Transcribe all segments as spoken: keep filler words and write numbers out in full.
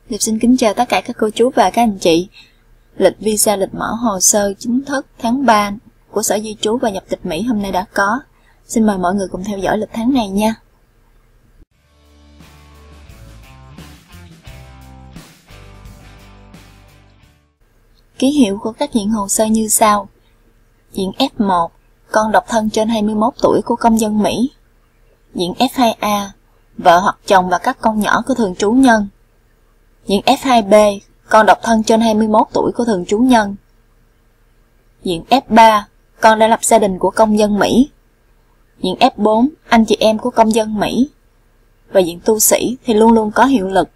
Điệp xin kính chào tất cả các cô chú và các anh chị. Lịch visa lịch mở hồ sơ chính thức tháng ba của Sở Di trú và Nhập tịch Mỹ hôm nay đã có. Xin mời mọi người cùng theo dõi lịch tháng này nha. Ký hiệu của các diện hồ sơ như sau. Diện F một, con độc thân trên hai mươi mốt tuổi của công dân Mỹ. Diện F hai A, vợ hoặc chồng và các con nhỏ của thường trú nhân. Diện F hai B, con độc thân trên hai mươi mốt tuổi của thường trú nhân. Diện F ba, con đã lập gia đình của công dân Mỹ. Diện F bốn, anh chị em của công dân Mỹ. Và diện tu sĩ thì luôn luôn có hiệu lực.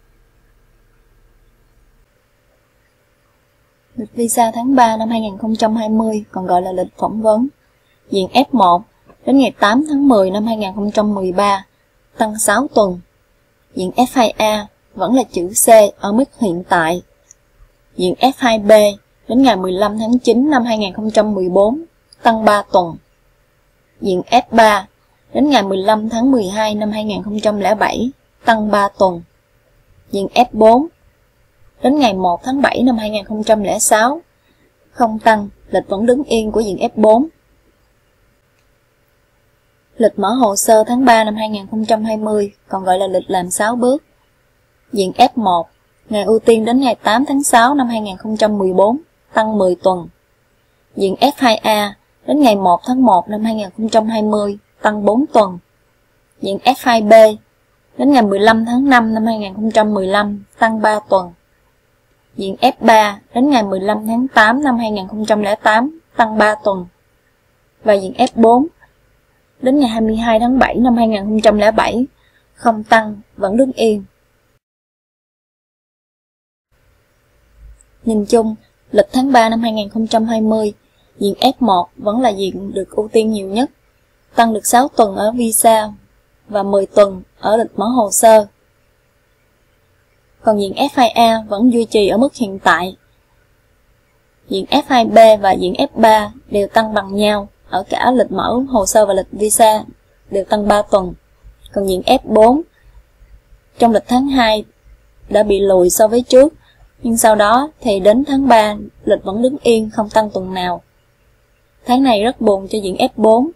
Lịch visa tháng ba năm hai nghìn không trăm hai mươi còn gọi là lịch phỏng vấn. Diện F một đến ngày tám tháng mười năm hai nghìn không trăm mười ba, tăng sáu tuần. Diện F hai A vẫn là chữ C ở mức hiện tại. Diện F hai B đến ngày mười lăm tháng chín năm hai nghìn không trăm mười bốn, tăng ba tuần. Diện F ba đến ngày mười lăm tháng mười hai năm hai nghìn không trăm lẻ bảy, tăng ba tuần. Diện F bốn đến ngày một tháng bảy năm hai nghìn không trăm lẻ sáu, không tăng, lịch vẫn đứng yên của diện F bốn. Lịch mở hồ sơ tháng ba năm hai nghìn không trăm hai mươi còn gọi là lịch làm sáu bước. Diện F một, ngày ưu tiên đến ngày tám tháng sáu năm hai nghìn không trăm mười bốn, tăng mười tuần. Diện F hai A đến ngày một tháng một năm hai nghìn không trăm hai mươi, tăng bốn tuần. Diện F hai B đến ngày mười lăm tháng năm năm hai nghìn không trăm mười lăm, tăng ba tuần. Diện F ba đến ngày mười lăm tháng tám năm hai nghìn không trăm lẻ tám, tăng ba tuần. Và diện F bốn đến ngày hai mươi hai tháng bảy năm hai nghìn không trăm lẻ bảy, không tăng, vẫn đứng yên. Nhìn chung, lịch tháng ba năm hai nghìn không trăm hai mươi, diện F một vẫn là diện được ưu tiên nhiều nhất, tăng được sáu tuần ở visa và mười tuần ở lịch mở hồ sơ. Còn diện F hai A vẫn duy trì ở mức hiện tại. Diện F hai B và diện F ba đều tăng bằng nhau, ở cả lịch mở hồ sơ và lịch visa đều tăng ba tuần. Còn diện F bốn trong lịch tháng hai đã bị lùi so với trước, nhưng sau đó thì đến tháng ba lịch vẫn đứng yên, không tăng tuần nào. Tháng này rất buồn cho diện F bốn.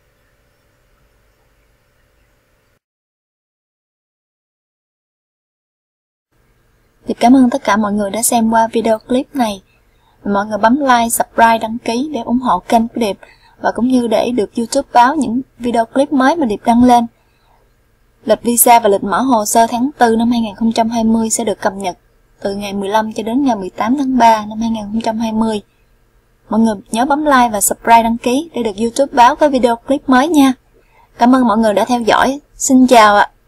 Thì cảm ơn tất cả mọi người đã xem qua video clip này. Mọi người bấm like, subscribe, đăng ký để ủng hộ kênh của Điệp, và cũng như để được YouTube báo những video clip mới mà Điệp đăng lên. Lịch visa và lịch mở hồ sơ tháng tư năm hai nghìn không trăm hai mươi sẽ được cập nhật từ ngày mười lăm cho đến ngày mười tám tháng ba năm hai nghìn không trăm hai mươi. Mọi người nhớ bấm like và subscribe đăng ký để được YouTube báo có video clip mới nha. Cảm ơn mọi người đã theo dõi. Xin chào ạ.